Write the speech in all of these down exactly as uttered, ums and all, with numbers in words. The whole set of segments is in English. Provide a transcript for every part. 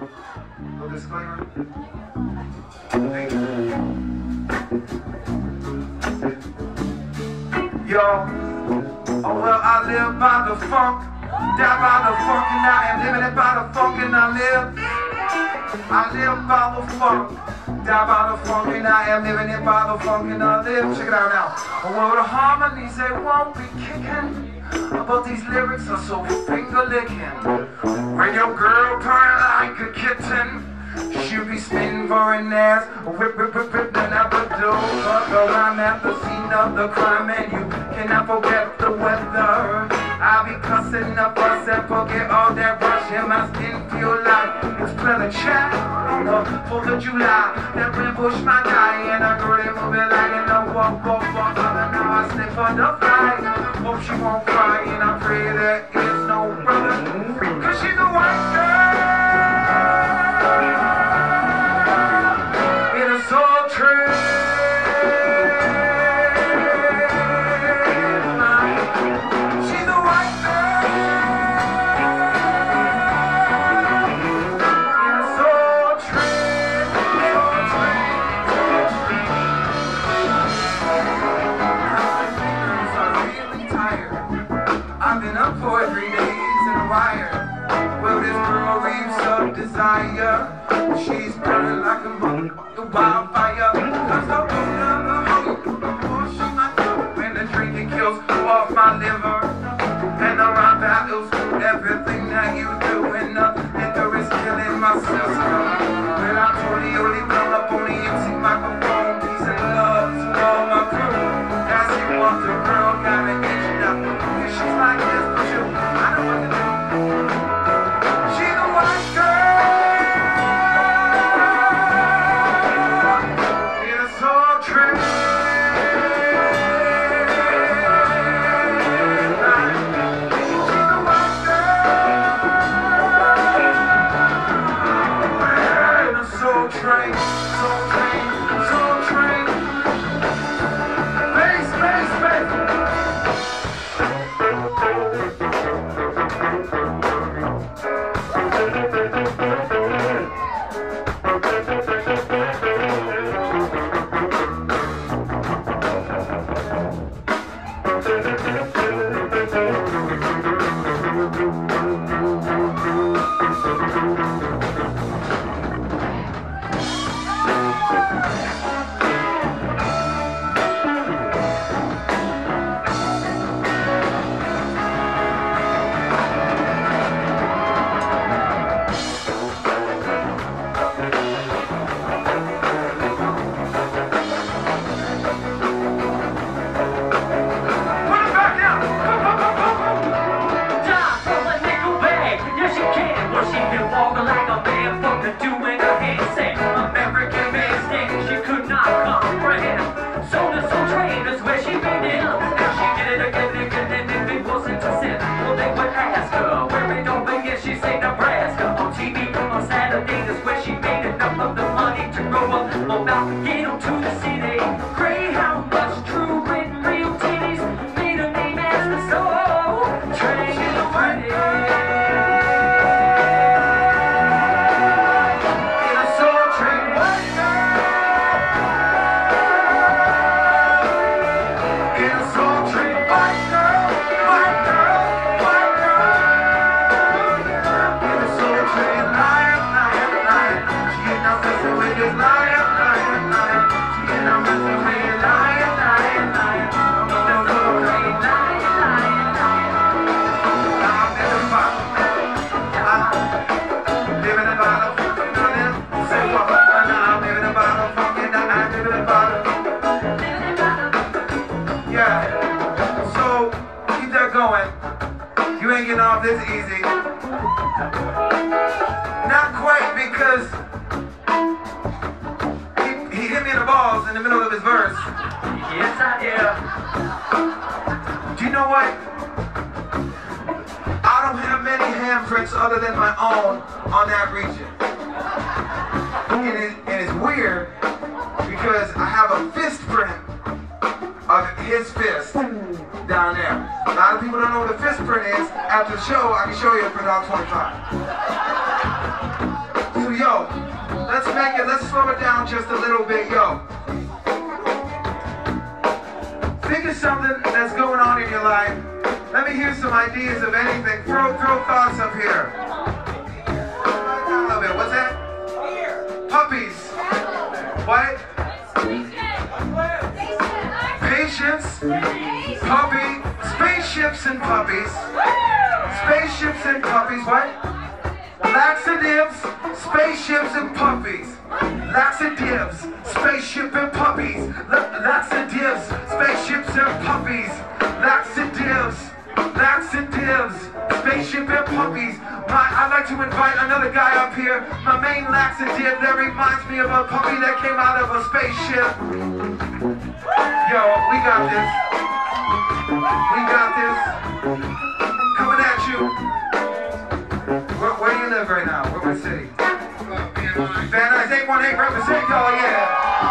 No disclaimer. Thank you. Yo, oh well, I live by the funk, die by the funk, and I am living it by the funk, and I live. I live by the funk, die by the funk, and I am living it by the funk, and I live. Check it out now. Oh well, the harmonies they won't be kicking, but these lyrics are so finger licking. When your girl purr like a kitten, she'll be spinning for an ass, whip, whip, whip, whip, and I would do. Girl, I'm at the scene of the crime, and you cannot forget the weather. I'll be cussing up us and forget all that rush in my skin. Feel like it's plenty chat on the fourth of July. That wind push my guy, and I girl they moving like in the walk, walk, walk. And now I slip for the flight. Hope she won't cry, and I pray there is no brother, cause she's a white girl in a soul train. She's a white girl in a soul train, soul train, soul train. I'm really tired. I've been up for three days in a wire. Well, this girl reaps up desire. She's burning like a motherfucking wildfire. Cause the older the hoe, the more she might do. When the drinking kills off my liver, and the rhyme battles everything that you do, and the liquor is killing my system. When I totally only blow up on the empty microphone, peace and love to all my crew. That's you want the girl, gotta get you up. If she's like this, but you, I know what to do. She's a white girl in a soul train. She's a white girl in a soul train, soul train, soul train. Bass, bass, bass. You ain't getting off this easy. Not quite, because he, he hit me in the balls in the middle of his verse. Yes, I did. Do you know what? I don't have many handprints other than my own on that region. And, it, and it's weird because I have a fist print of his fist down there. A lot of people don't know what a fist print is. After the show, I can show you it for one twenty-five. let's make it, let's slow it down just a little bit, yo. Think of something that's going on in your life. Let me hear some ideas of anything. Throw, throw thoughts up here. I love it. What's that? Puppies. What? Patience. Puppy. Spaceships and puppies. Spaceships and puppies. What? Laxatives. Spaceships and puppies. Laxatives. Spaceship and puppies. Laxatives. Spaceships and puppies. Laxatives. Laxatives. Spaceship and puppies. My, I'd like to invite another guy up here. My main laxative that reminds me of a puppy that came out of a spaceship. Yo, we got this. We got this. Coming at you. Where, where do you live right now? Where, what city? Van Nuys, eight one eight, represent y'all, yeah.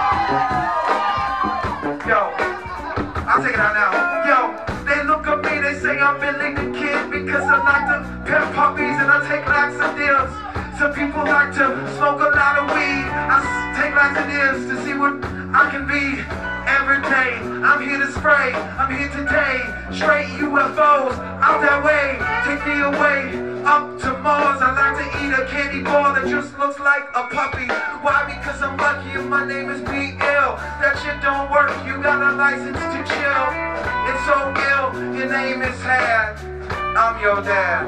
Yo, I'll take it out now. Yo, they look at me, they say I'm Billy the Kid because I like to pet puppies and I take laxatives. Some people like to smoke a lot of weed. I take laxatives to see what I can be every day. I'm here to spray, I'm here today. Straight U F Os, out that way. Take me away. Up to Mars, I like to eat a candy bar that just looks like a puppy. Why? Because I'm lucky and my name is B L. That shit don't work, you got a license to chill. It's so ill, your name is Had. I'm your dad.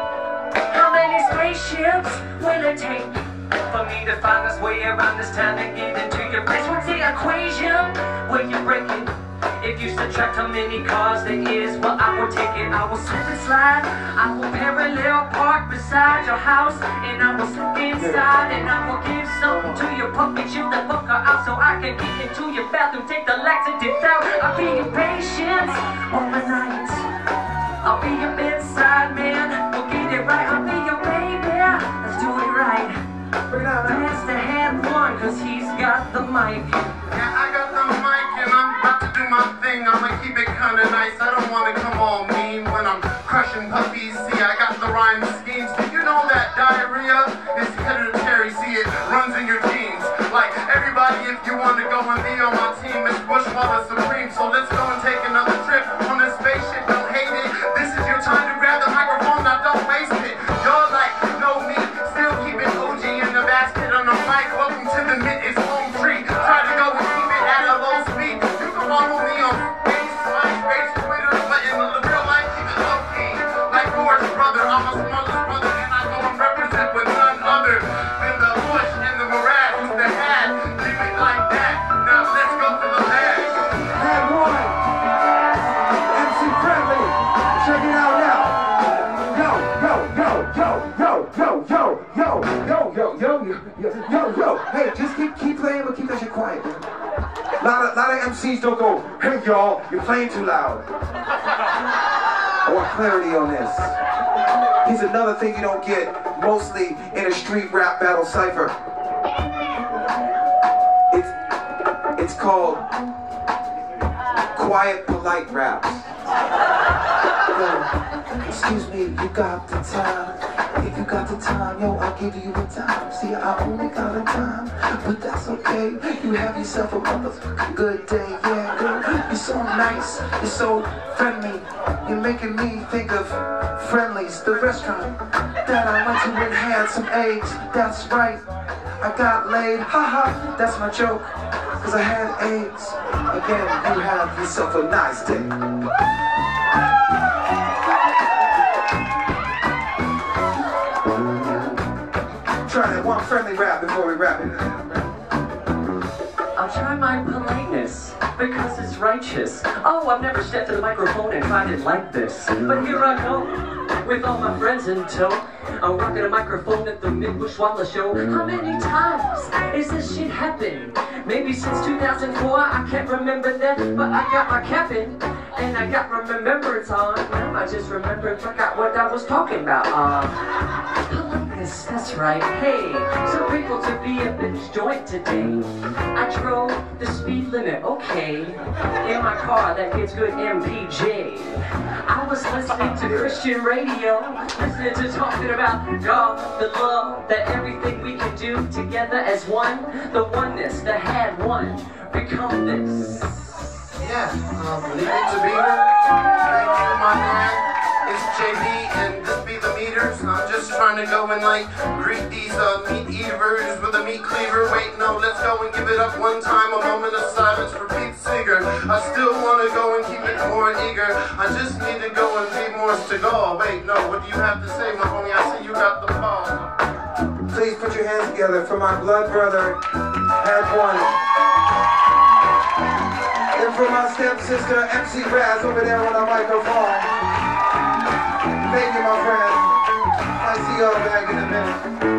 How many spaceships will it take for me to find this way around this town and get into your place? What's the equation where you break it? If you subtract how many cars there is, well, I will take it. I will slip and slide. I will parallel park beside your house, and I will slip inside, and I will give something to your puppy. Chill the fucker out so I can get into your bathroom. Take the laxatives out. I'll be your patience overnight. I'll be your bedside man. We'll get it right. I'll be your baby. Let's do it right. Pass the hand one, cause he's got the mic. Yeah, I got the mic and I'm about to do my thing. I'ma keep it kinda nice. I don't wanna come all mean when I'm crushing puppies. See, I got the rhyme schemes. Do you know that diarrhea is hereditary? See, it runs in your genes. Like everybody, if you wanna go and be on my team, it's Bushwaller Supreme. So let's go and take another trip on this spaceship. Don't hate it. This is your time to grab the microphone. Now don't waste it. Y'all like know me, still keep it O G in the basket on the mic. Welcome to the mid. It's home free. Try to go and keep it at a low speed. You can follow me on Facebook, MySpace, Twitter, but in the real life, keep it low key. Like Forrest brother, I'm a smuggler's brother, and I go and represent with none other than the Bush and the Murad, who's the Had. Leave it like that. Now let's go to the bag. Had one. M C Friendly. Check it out now. Yo, yo, yo, yo, yo, yo, yo, yo, yo, yo, yo, yo, yo, yo. Hey, just keep keep playing, but keep that shit quiet. A lot of, lot of M Cs don't go, hey y'all, you're playing too loud. I want clarity on this. Here's another thing you don't get mostly in a street rap battle cypher. It's it's called quiet, polite raps. Yo, excuse me, you got the time? If you got the time, yo, I'll give you a time. See, I only got a time, but that's okay. You have yourself a motherfucking good day, yeah, girl. You're so nice, you're so friendly. You're making me think of Friendly's, the restaurant that I went to and had some eggs. That's right, I got laid, haha, that's my joke, cause I had eggs. Again, you have yourself a nice day. Try that one friendly rap before we wrap it. I'll try my politeness, because it's righteous. Oh, I've never stepped to the microphone and tried it like this. But here I go, with all my friends in tow. I'm rocking a microphone at the Bushwaller show. How many times is this shit happen? Maybe since two thousand four, I can't remember that. But I got my cap in, and I got my remembrance on. Now I just remembered, forgot what I was talking about. Uh, politeness. Yes, that's right. Hey, so grateful to be at this joint today. I drove the speed limit, okay. In my car that gets good M P J. I was listening to Christian radio, listening to talking about God, the love, that everything we can do together as one, the oneness, the had one, become this. Yeah, um, leave it to Beaver. Thank you, my man. It's J B, and this be the meters. I'm just trying to go and like greet these uh, meat eaters with a meat cleaver. Wait, no, let's go and give it up one time. A moment of silence for Pete Seeger. I still want to go and keep it more eager. I just need to go and be more Seagal. Wait, no, what do you have to say, my homie? I see you got the ball. Please put your hands together for my blood brother, Had One. And for my stepsister, M C Raz, over there on the microphone. Thank you, my friend. I'll see y'all back in a minute.